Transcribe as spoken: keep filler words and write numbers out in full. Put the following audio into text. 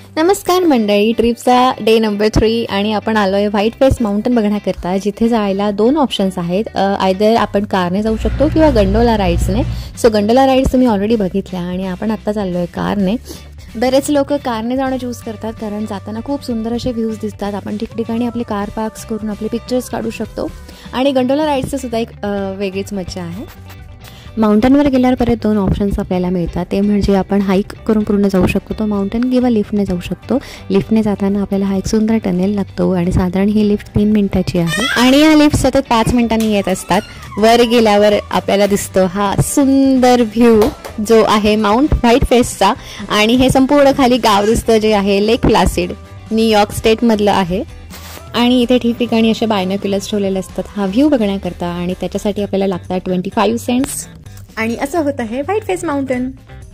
नमस्कार मंडळी, ट्रिपचा day number three आणि आपण आलो आहे व्हाईट फेस माउंटन बघण्याकरता, जिथे जायला दोन ऑप्शन्स आहेत. आयदर आपण कारने जाऊ शकतो किंवा गंडोला राईड्सने. सो गंडोला राईड्स तुम्ही ऑलरेडी बघितल्या आणि आपण आत्ता चाललो आहे कारने. बरेच लोक कारने जाणं चूज करतात कारण जाताना खूप सुंदर असे व्ह्यूज दिसतात. आपण ठिकठिकाणी आपले कार पार्क्स करून आपले पिक्चर्स काढू शकतो आणि गंडोला राईड्सचं सुद्धा एक वेगळीच मजा आहे. माउंटनवर गेल्यावर परत दोन ऑप्शन्स आपल्याला मिळतात. ते म्हणजे आपण हाईक करून पूर्ण जाऊ शकतो तो माउंटन, किंवा लिफ्टने जाऊ शकतो. लिफ्टने जाताना आपल्याला हा एक सुंदर टनेल लागतो आणि साधारण ही लिफ्ट तीन मिनिटाची आहे आणि या लिफ्ट सतत पाच मिनिटांनी येत असतात. वर गेल्यावर आपल्याला दिसतो हा सुंदर व्ह्यू जो आहे माउंट व्हाईट फेसचा, आणि हे संपूर्ण खाली गाव दिसतं जे आहे लेक प्लासिड, न्यूयॉर्क स्टेटमधलं आहे. आणि इथे ठिकठिकाणी असे बायनोक्युलर्स ठेवलेले असतात हा व्ह्यू बघण्याकरता, आणि त्याच्यासाठी आपल्याला लागतात ट्वेंटी फाईव्ह सेंट्स. आणि असं होतं आहे व्हाईट फेस माउंटन.